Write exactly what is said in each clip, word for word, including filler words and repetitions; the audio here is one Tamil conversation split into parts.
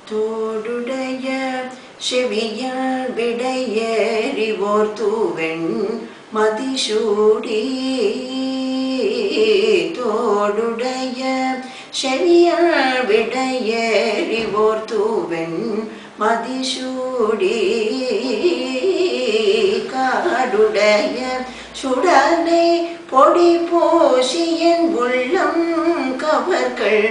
தோடுடைய செவியால் விடையேறிவோர் தூவெண் மதிசூடி தோடுடைய செவியால் விடையேறிவோர் தூவெண் மதிசூடி காடுடைய சுடலை பொடி போசியன் உள்ளம் கவர்கள்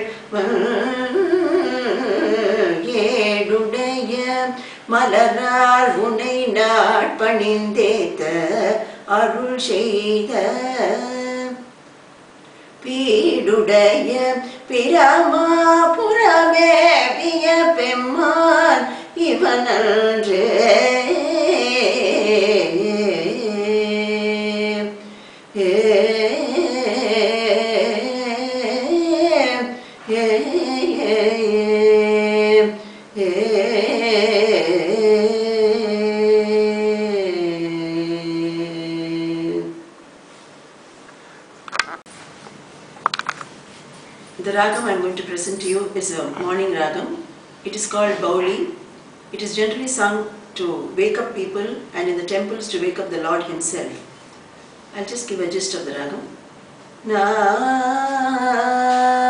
ஏடுடைய மலரால் உனை நாட்பணிந்தேத்த அருள் செய்த பீடுடைய பிரமாபுரமேவிய பெம்மான் இவனன்றே The ragam I am going to present to you is a morning ragam. It is called Bauli. It is generally sung to wake up people and in the temples to wake up the Lord himself. I'll just give a gist of the ragam. Na